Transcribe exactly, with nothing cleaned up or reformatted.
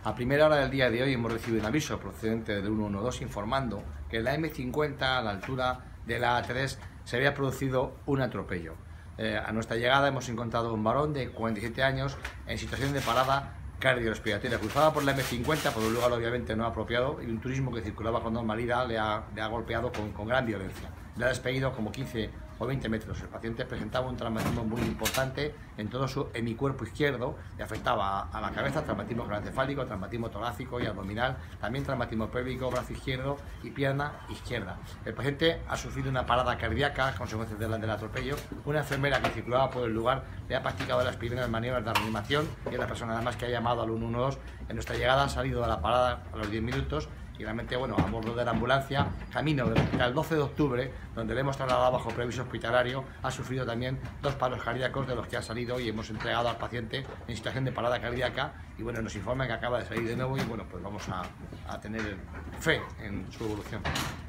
A primera hora del día de hoy hemos recibido un aviso procedente del ciento doce informando que en la eme cincuenta, a la altura de la a tres, se había producido un atropello. Eh, a nuestra llegada hemos encontrado un varón de cuarenta y siete años en situación de parada cardiorrespiratoria, cruzada por la eme cincuenta por un lugar obviamente no apropiado, y un turismo que circulaba con normalidad le ha, le ha golpeado con, con gran violencia. Le ha despedido como quince o veinte metros. El paciente presentaba un traumatismo muy importante en todo su hemicuerpo izquierdo, le afectaba a, a la cabeza, traumatismo craneoencefálico, traumatismo torácico y abdominal, también traumatismo pélvico, brazo izquierdo y pierna izquierda. El paciente ha sufrido una parada cardíaca a consecuencia del, del atropello. Una enfermera que circulaba por el lugar le ha practicado las primeras maniobras de reanimación y es la persona además que ha llamado al ciento doce. En nuestra llegada ha salido de la parada a los diez minutos y realmente, bueno, a bordo de la ambulancia, camino del hospital doce de octubre, donde le hemos trasladado bajo previso hospitalario, ha sufrido también dos paros cardíacos de los que ha salido y hemos entregado al paciente en situación de parada cardíaca y bueno, nos informan que acaba de salir de nuevo y bueno, pues vamos a, a tener fe en su evolución.